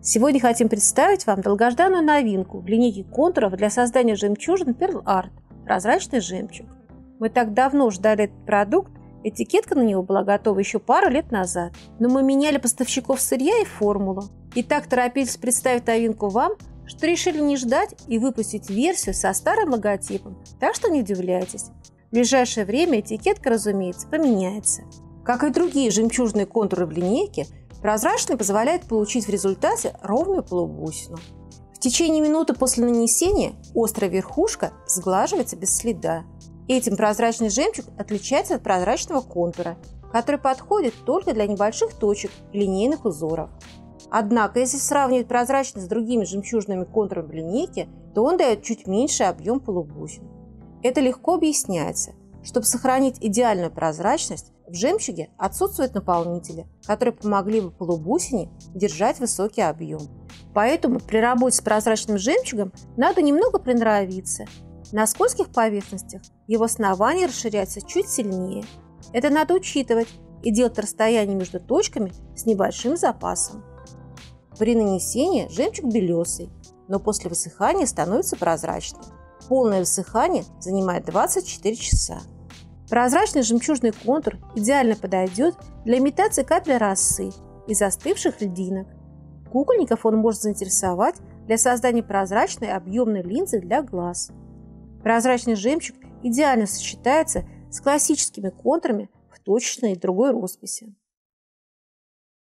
Сегодня хотим представить вам долгожданную новинку в линейке контуров для создания жемчужин Pearl Art – прозрачный жемчуг. Мы так давно ждали этот продукт, этикетка на него была готова еще пару лет назад, но мы меняли поставщиков сырья и формулу. И так торопились представить новинку вам, что решили не ждать и выпустить версию со старым логотипом, так что не удивляйтесь. В ближайшее время этикетка, разумеется, поменяется. Как и другие жемчужные контуры в линейке, прозрачный позволяет получить в результате ровную полубусину. В течение минуты после нанесения острая верхушка сглаживается без следа. Этим прозрачный жемчуг отличается от прозрачного контура, который подходит только для небольших точек и линейных узоров. Однако, если сравнивать прозрачный с другими жемчужными контурами в линейке, то он дает чуть меньший объем полубусин. Это легко объясняется. Чтобы сохранить идеальную прозрачность, в жемчуге отсутствуют наполнители, которые помогли бы полубусине держать высокий объем. Поэтому при работе с прозрачным жемчугом надо немного приноровиться. На скользких поверхностях его основание расширяется чуть сильнее. Это надо учитывать и делать расстояние между точками с небольшим запасом. При нанесении жемчуг белесый, но после высыхания становится прозрачным. Полное высыхание занимает 24 часа. Прозрачный жемчужный контур идеально подойдет для имитации капель росы и застывших льдинок. Кукольников он может заинтересовать для создания прозрачной объемной линзы для глаз. Прозрачный жемчуг идеально сочетается с классическими контурами в точечной и другой росписи.